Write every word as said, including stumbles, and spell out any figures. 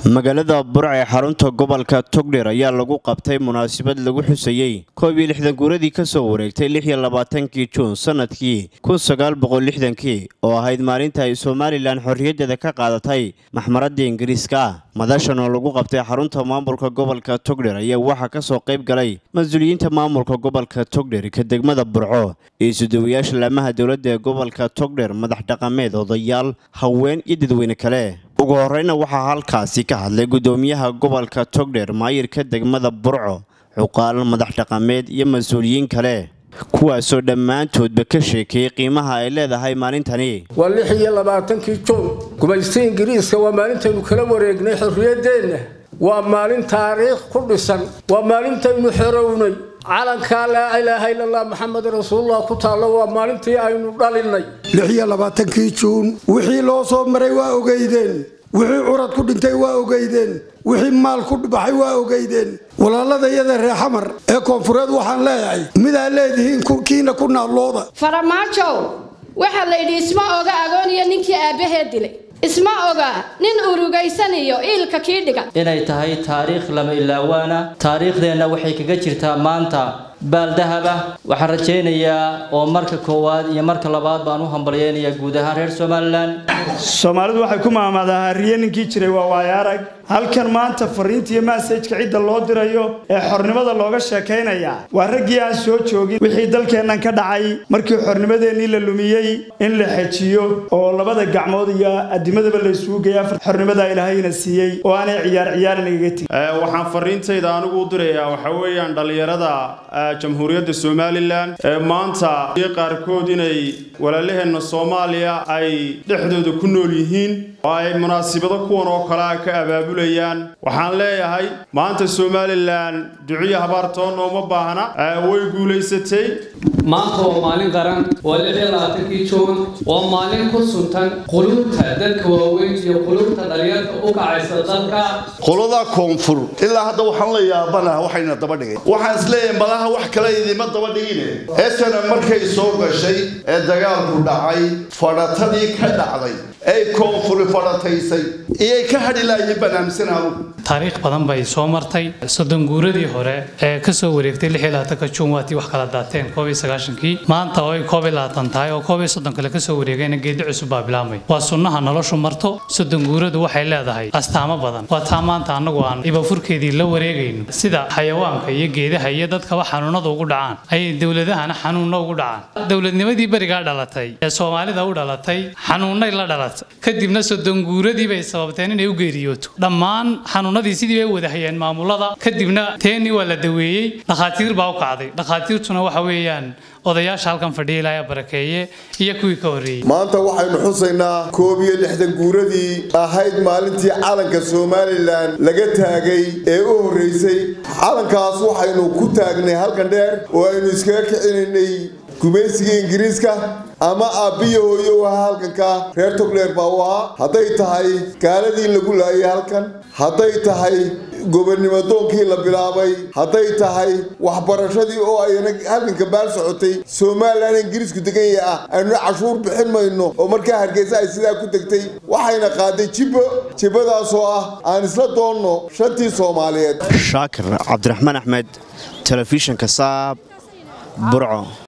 magaalada Burco ee xarunta gobolka Togdheer ayaa lagu qabtay munaasabad lagu xusayay koob iyo lixdan guuradii ka soo wareegtay lix iyo labaatan-kii Juun sanadkii kun sagaal boqol lixdan-kii oo ahayd maalinta ay Soomaaliland xorriyadeeda ka qaadatay maxmaradda Ingiriiska. madashan oo lagu qabtay xarunta maamulka gobolka Togdheer ayaa waxa ka soo qayb galay mas'uuliyiinta maamulka gobolka Togdheer ka degmada Burco iyo suduwayaasha laamaha dawladda ee gobolka Togdheer, madax dhaqameed, odayaal, haween iyo dadweyne kale. ugu horreyna waxaa halkaasi ka hadlay gudoomiyaha gobolka Togdheer, maayirka degmada Burco, xuqaal, madax dhaqameed iyo mas'uuliyiin kale kuwaasoo dhammaantoodba ka sheekeeyay qiimaha ay leedahay maalintani. waa lix iyo labaatan-kii Juun gumaysiga Ingiriiska waa maalintaynu kala wareegnay xorriyadeena, waa maalin taariikh ku dhisan, waa maalintaynu xorownay calanka laa ilaaha illa allah maxamed rasuulullah ku taalo, waa maalintii aynu dhalinay. lix iyo labaatan-kii Juun wixii loo soo maray waa ogeydeen, wixii curad ku dhintay waa ogeydeen, wixii maal ku baxay waa ogeydeen. walaaladayada reer xamar ee koonfureed waxaan leeyahay midaa leedihiin kiina ku naalooda. Farmaajo waxa la yidhi isma oga agooniyo ninkii aabaheed dilay, isma oga nin urugaysanayo ilka kii dhigan. inay tahay taariikh lama ilaawaana, taariikhdeena waxay kaga jirtaa maanta baaldahaba. waxaan rajaynayaa oo marka koowaad iyo marka labaad baan u hambalyeynaya guud ahaan reer Soomaaliland. Soomaalidu waxay ku maamadaha hariye ninkii jiray waa waayarag. halkan maanta fariintii message-ka cid loo dirayo ee xornimada looga sheekeynaya waa raggii aan soo joogin wixii dalkeenan ka dhacay markii xornimadeennii la lumiyay in la xajiyo oo labada gacmood iyo adimadaba la isugu geeyo xornimada Ilaahayna siiyay oo aanay ciyaar ciyaar naga tii. ee waxaan fariintayda anigu u dirayaa waxa weeyaan dhalinyarada jamhuuriyadda Soomaaliland ee maanta iyo qaarkood inay walaalaheena Soomaaliya ay dhexdooda ku nool yihiin oo ay munaasabado kuwan oo kale ka abaabulayaan. waxaan leeyahay maanta Soomaaliland duciya habartoon oo ma baahna way guuleysatay. maanta waa maalin qaran, waa lix iyo labaatan-kii Juun, waa maalin ku suntan qulubta dadka waaweyn iyo qulubta dhalinyarada u kacaysa dalka. qolada koonfur ilaa hadda waxaan la yaabanahay waxayna daba dhigay. waxaan isleeyahay malaha wax kale idima daba dhigine eesana markay soo gashay ee dagaalku dhacay fadhatadii ka dhacday ay koonfur fadhataysay iyay ka hadhilaayeen banaamsanaadu. taariikh badan bay soo martay. soddon guuradii hore ee ka soo wareegtay lix iyo labaatan-ka Juun waatii wax kala daateen koob iyo sagaashan-kii. maanta oo ay koob iyo labaatan tahay oo koob iyo soddon kale ka soo wareegayna geedi cusub baa bilaabmay. waa sunnaha noloshu marto. soddon guuradu waxay leedahay astaamo badan. waa taa maanta annagu aan ibafurkeedii la wareegayno, sida xayawaanka iyo geedaha iyo dadkaba xanuunada ugu dhacaan ayay dowladahana xanuunno ugu dhacaan. dowladnimadii barigaa dhalatay ee Soomaalida u dhalatay xanuunnay la dhalatay, kadibna soddon guuradii bay sababteen inay u geeriyooto. dhammaan xanuunadii sidii bay wada hayeen maamulada, kadibna teeni waa la daweeyay, dhakhaatiir baa u kacday. dhakhaatiirtuna waxa weeyaan odayaasha halkan fadhiya Ilaahay barakeeye iyo kuwii ka horreeyay. maanta waxaynu xusaynaa koob iyo lixdan guuradii ahayd maalintii calanka Soomaaliland laga taagay ee u horreysay. calankaas waxaynu ku taagnay halkan dheer oo aynu iskaga kicinaynay gumaysiga Ingiriiska ama aabiyo hooyo waa halkanka reer Togdheer baa waa. hadday tahay gaaladii lagu laayay halkan, hadday tahay gobernimo doonkii la bilaabay, hadday tahay waxbarashadii oo ay halkanka baal socotay. Soomaaliland Ingiriisku degan yahay aynu cashuur bixin mayno oo markaa Hargeysa ay sidaa ku tagtay waxayna qaaday jibo jibadaas oo ah aan isla doonno shantii Soomaaliyeed. Shaakir Cabdiraxmaan Axmed, telefishinka Saab, Burco.